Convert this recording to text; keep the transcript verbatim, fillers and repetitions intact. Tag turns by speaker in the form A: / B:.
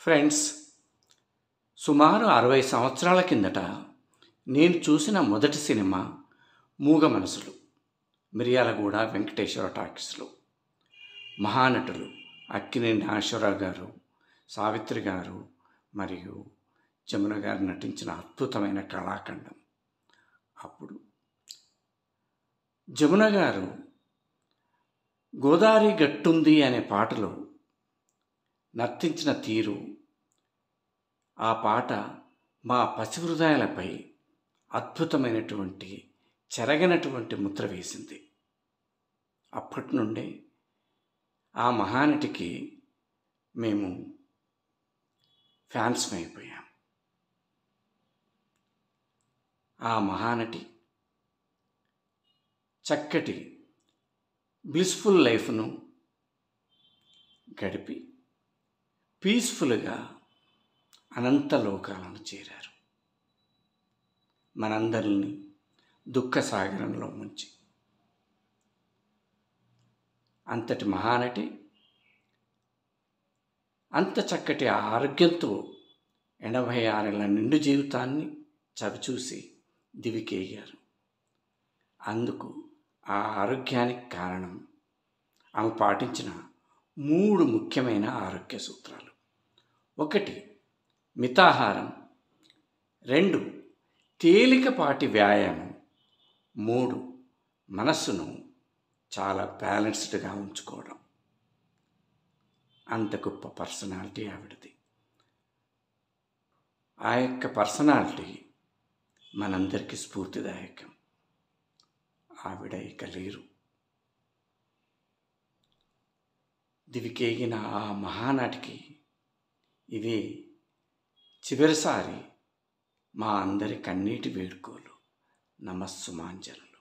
A: Friends, సుమారు అరవై సంవత్సరాల కిందట నేను చూసిన మొదటి సినిమా మూగ మనసులు, మిర్యాలగూడ వెంకటేశ్వర టాకీస్లో. మహానటులు అక్కినేని నాగేశ్వరరావు గారు, సావిత్రి గారు మరియు జమున గారు నటించిన అద్భుతమైన కళాఖండం. అప్పుడు జమున గారు గోదావరి గట్టుంది అనే పాటలో నర్తించిన తీరు, ఆ పాట మా పసి హృదయాలపై అద్భుతమైనటువంటి చెరగనటువంటి ముద్ర వేసింది. అప్పటి నుండే ఆ మహానటికి మేము ఫ్యాన్స్ అయిపోయాం. ఆ మహానటి చక్కటి బ్లిస్ఫుల్ లైఫ్ను గడిపి పీస్ఫుల్గా అనంత లోకాలను చేరారు. మనందరినీ దుఃఖ సాగరంలో ముంచి. అంతటి మహానటి అంత చక్కటి ఆరోగ్యంతో ఎనభై ఆరేళ్ల నిండు జీవితాన్ని చవిచూసి దివికేయారు. అందుకు ఆ ఆరోగ్యానికి కారణం ఆమె పాటించిన మూడు ముఖ్యమైన ఆరోగ్య సూత్రాలు. ఒకటి, మితాహారం. రెండు, తేలికపాటి వ్యాయామం. మూడు, మనస్సును చాలా బ్యాలెన్స్డ్గా ఉంచుకోవడం. అంత గొప్ప పర్సనాలిటీ ఆవిడది. ఆ యొక్క పర్సనాలిటీ మనందరికీ స్ఫూర్తిదాయకం. ఆవిడ ఇక లేరు. దివికేగిన ఆ మహానటికి ఇవే చివరిసారి మా అందరి కన్నీటి వేడుకోలు. నమస్సుమాంజలు.